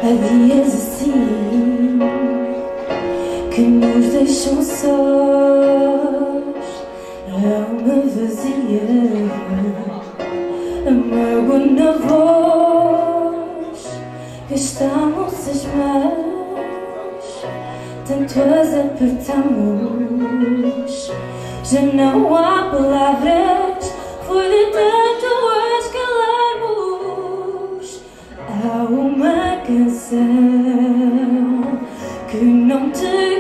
dias assim que nos deixam sós, a alma vazia, a mágoa na voz, gastamos as mãos, tanto as apertamos, já não há palavras, foi de tanto as calarmos. Há uma canção que não te